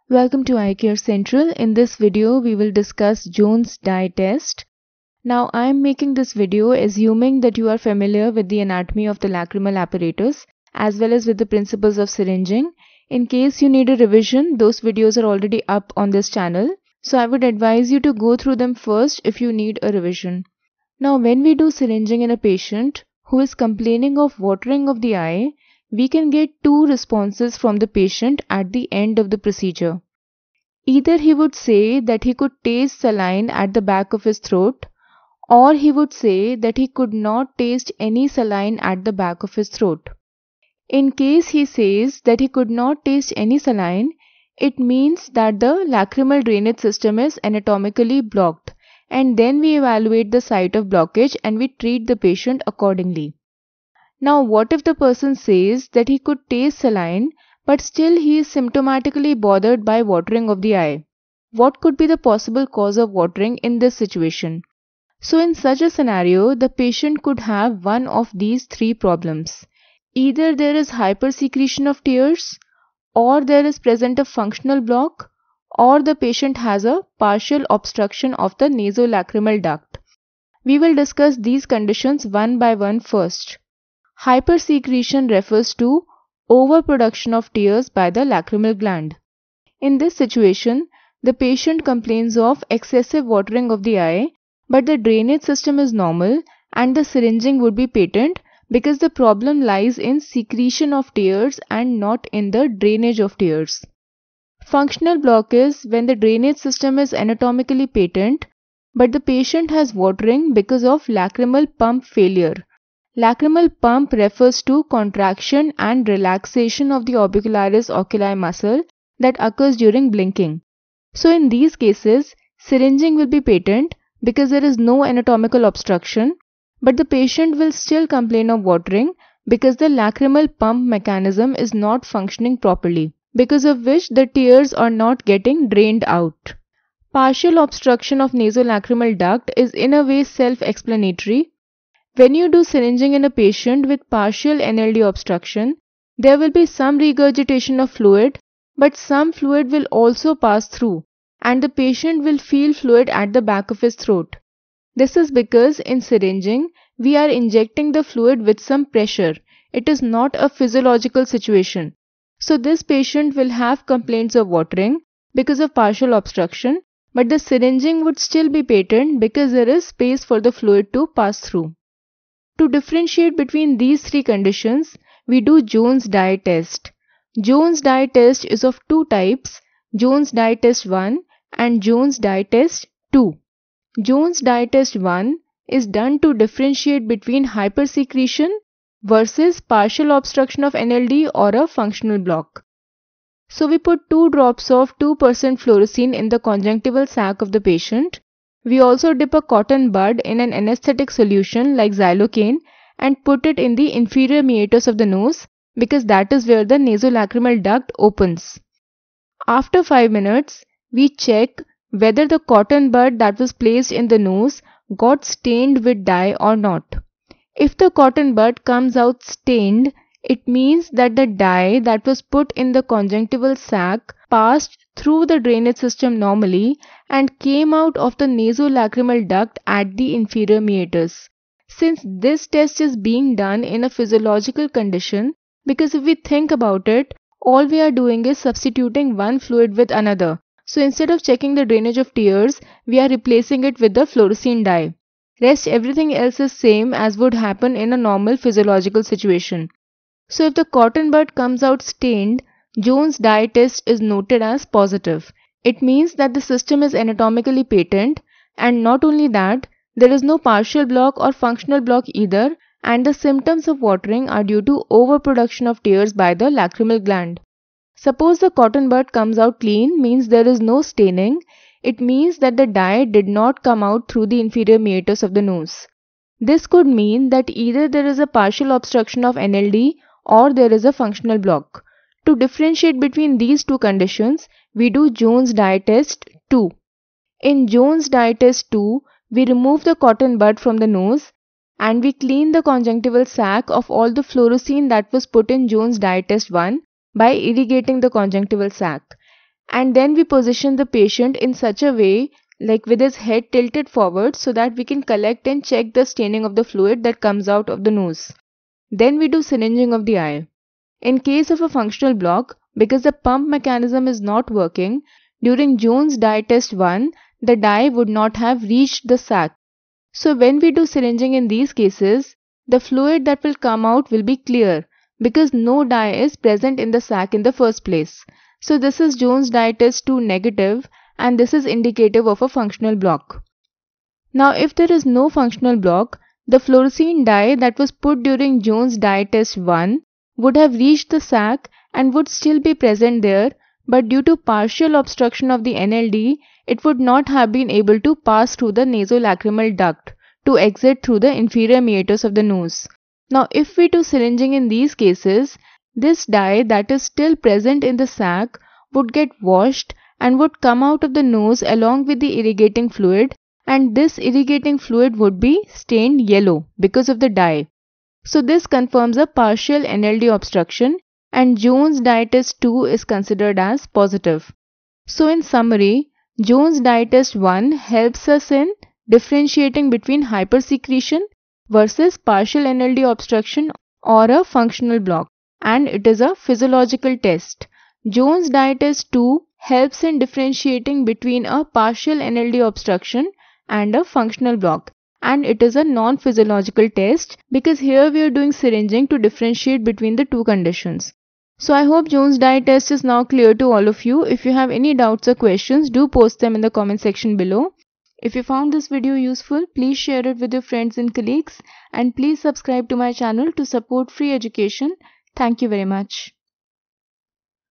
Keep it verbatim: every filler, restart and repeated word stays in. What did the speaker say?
Welcome to Eye Care Central. In this video, we will discuss Jones dye test. Now, I am making this video assuming that you are familiar with the anatomy of the lacrimal apparatus as well as with the principles of syringing. In case you need a revision, those videos are already up on this channel. So, I would advise you to go through them first if you need a revision. Now, when we do syringing in a patient who is complaining of watering of the eye, we can get two responses from the patient at the end of the procedure. Either he would say that he could taste saline at the back of his throat, or he would say that he could not taste any saline at the back of his throat. In case he says that he could not taste any saline, it means that the lacrimal drainage system is anatomically blocked, and then we evaluate the site of blockage and we treat the patient accordingly. Now, what if the person says that he could taste saline, but still he is symptomatically bothered by watering of the eye? What could be the possible cause of watering in this situation? So, in such a scenario, the patient could have one of these three problems. Either there is hypersecretion of tears, or there is present a functional block, or the patient has a partial obstruction of the nasolacrimal duct. We will discuss these conditions one by one first. Hypersecretion refers to overproduction of tears by the lacrimal gland. In this situation, the patient complains of excessive watering of the eye, but the drainage system is normal and the syringing would be patent because the problem lies in secretion of tears and not in the drainage of tears. Functional block is when the drainage system is anatomically patent, but the patient has watering because of lacrimal pump failure. Lacrimal pump refers to contraction and relaxation of the orbicularis oculi muscle that occurs during blinking. So in these cases, syringing will be patent because there is no anatomical obstruction, but the patient will still complain of watering because the lacrimal pump mechanism is not functioning properly, because of which the tears are not getting drained out. Partial obstruction of nasolacrimal duct is in a way self-explanatory. When you do syringing in a patient with partial N L D obstruction, there will be some regurgitation of fluid, but some fluid will also pass through, and the patient will feel fluid at the back of his throat. This is because in syringing, we are injecting the fluid with some pressure. It is not a physiological situation. So this patient will have complaints of watering because of partial obstruction, but the syringing would still be patent because there is space for the fluid to pass through. To differentiate between these three conditions, we do Jones dye test. Jones dye test is of two types, Jones dye test one and Jones dye test two. Jones dye test one is done to differentiate between hypersecretion versus partial obstruction of N L D or a functional block. So we put two drops of two percent fluorescein in the conjunctival sac of the patient. We also dip a cotton bud in an anesthetic solution like xylocaine and put it in the inferior meatus of the nose because that is where the nasolacrimal duct opens. After five minutes, we check whether the cotton bud that was placed in the nose got stained with dye or not. If the cotton bud comes out stained, it means that the dye that was put in the conjunctival sac passed through the drainage system normally and came out of the nasolacrimal duct at the inferior meatus. Since this test is being done in a physiological condition, because if we think about it, all we are doing is substituting one fluid with another. So instead of checking the drainage of tears, we are replacing it with the fluorescein dye. Rest everything else is same as would happen in a normal physiological situation. So if the cotton bud comes out stained, Jones dye test is noted as positive. It means that the system is anatomically patent, and not only that, there is no partial block or functional block either, and the symptoms of watering are due to overproduction of tears by the lacrimal gland. Suppose the cotton bud comes out clean, means there is no staining. It means that the dye did not come out through the inferior meatus of the nose. This could mean that either there is a partial obstruction of N L D or there is a functional block. To differentiate between these two conditions, we do Jones dye test two. In Jones dye test two, we remove the cotton bud from the nose and we clean the conjunctival sac of all the fluorescein that was put in Jones dye test one by irrigating the conjunctival sac. and then we position the patient in such a way, like with his head tilted forward, so that we can collect and check the staining of the fluid that comes out of the nose. Then we do syringing of the eye. In case of a functional block, because the pump mechanism is not working, during Jones dye test one, the dye would not have reached the sac. So when we do syringing in these cases, the fluid that will come out will be clear because no dye is present in the sac in the first place. So this is Jones dye test two negative, and this is indicative of a functional block. Now if there is no functional block, the fluorescein dye that was put during Jones dye test one would have reached the sac and would still be present there, but due to partial obstruction of the N L D, it would not have been able to pass through the nasolacrimal duct to exit through the inferior meatus of the nose. Now if we do syringing in these cases, this dye that is still present in the sac would get washed and would come out of the nose along with the irrigating fluid, and this irrigating fluid would be stained yellow because of the dye. So this confirms a partial N L D obstruction, and Jones dye test two is considered as positive. So in summary, Jones dye test one helps us in differentiating between hypersecretion versus partial N L D obstruction or a functional block, and it is a physiological test. Jones dye test two helps in differentiating between a partial N L D obstruction and a functional block, and it is a non-physiological test because here we are doing syringing to differentiate between the two conditions. So I hope Jones dye test is now clear to all of you. If you have any doubts or questions, do post them in the comment section below. If you found this video useful, please share it with your friends and colleagues, and please subscribe to my channel to support free education. Thank you very much.